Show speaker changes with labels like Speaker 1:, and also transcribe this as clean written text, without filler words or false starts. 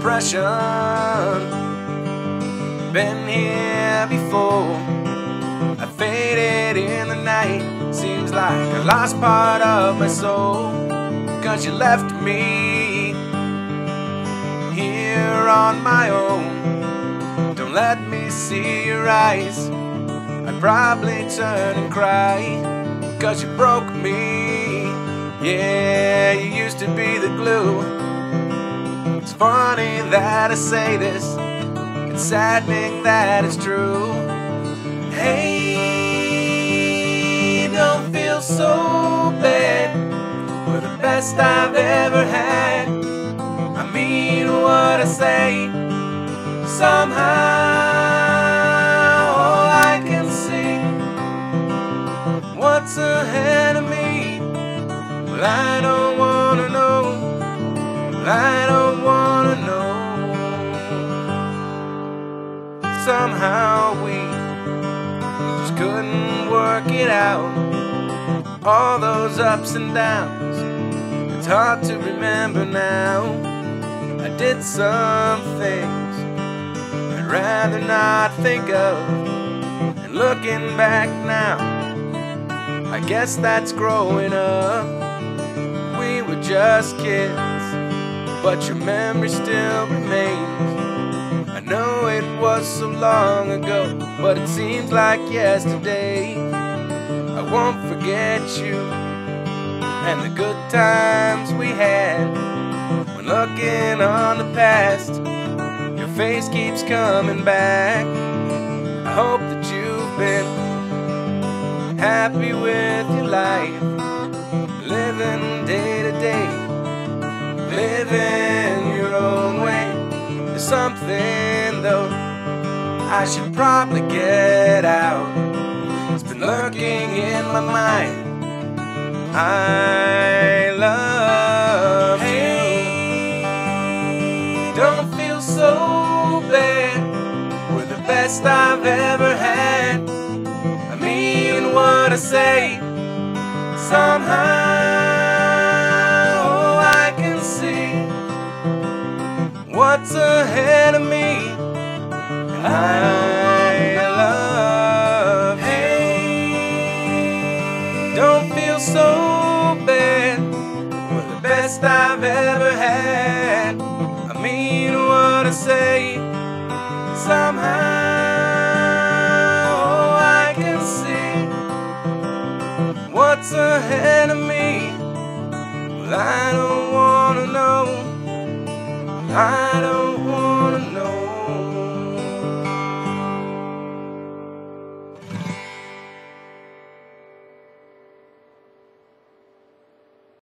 Speaker 1: depression. Been here before. I faded in the night. Seems like I lost part of my soul, 'cause you left me here on my own. Don't let me see your eyes. I'd probably turn and cry, 'cause you broke me. Yeah, you used to be the glue. It's funny that I say this, it's saddening that it's true. Hey, don't feel so bad. We're the best I've ever had. I mean what I say. Somehow all I can see, what's ahead of me? Well, I don't wanna know. Well, I don't wanna know. Somehow we just couldn't work it out. All those ups and downs, it's hard to remember now. I did some things I'd rather not think of, and looking back now, I guess that's growing up. We were just kids, but your memory still remains. I know it was so long ago, but it seems like yesterday. I won't forget you and the good times we had. When looking on the past, your face keeps coming back. I hope that you've been happy with your life, living day to day, living your own way. There's something though I should probably get out. It's been lurking in my mind. I love you. Don't feel so bad. We're the best I've ever had. I mean what I say. Somehow I can see what's ahead of me. I love you. Don't feel so bad. We're the best I've ever had. I mean what I say. Somehow I can see what's ahead of me. Well, I don't wanna know. I don't